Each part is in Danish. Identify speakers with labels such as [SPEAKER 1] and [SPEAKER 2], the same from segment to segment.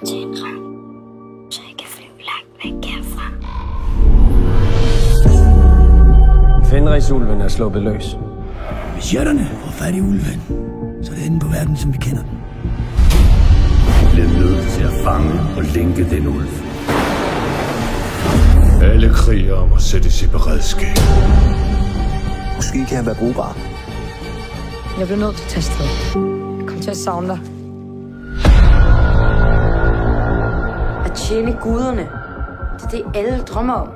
[SPEAKER 1] til en ravn, så jeg kan flyve langt væk herfra.
[SPEAKER 2] Fenrisulven er sluppet løs.
[SPEAKER 3] Hvis jætterne får fat i ulven, så er det enden på verden, som vi kender den.
[SPEAKER 4] Vi bliver nødt til at fange og lænke den ulv. Alle krigere må sættes i beredskab.
[SPEAKER 3] Måske kan han være brugbar.
[SPEAKER 5] Jeg bliver nødt til at tage afsted. Jeg kommer til at savne dig. At tjene guderne, det er det, alle drømmer om.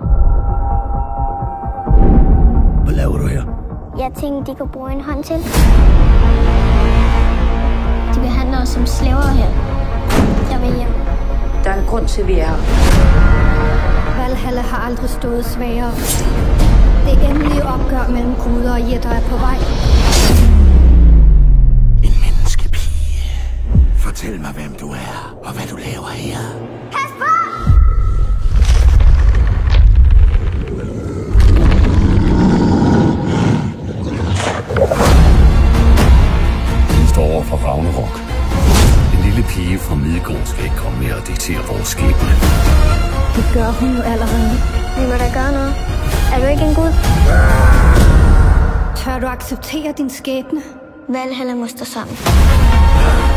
[SPEAKER 3] Hvad laver du her?
[SPEAKER 1] Jeg tænkte, de kunne bruge en hånd til. De behandler os som slaver her. Jeg vil hjem.
[SPEAKER 5] Der er en grund til, at vi er her.
[SPEAKER 1] Valhalla har aldrig stået svagere. Det endelige opgør mellem guder og jætter er på vej.
[SPEAKER 3] En menneskepige. Fortæl mig, hvem du er, og hvad du laver her.
[SPEAKER 1] Pas på!
[SPEAKER 4] Vi står over for Ragnarok. En lille pige fra Midgård skal ikke komme med og diktere vores skæbne.
[SPEAKER 1] Det gør hun jo allerede. Vi må da gøre noget. Er du ikke en gud? Tør du acceptere din skæbne? Valhalla må stå sammen.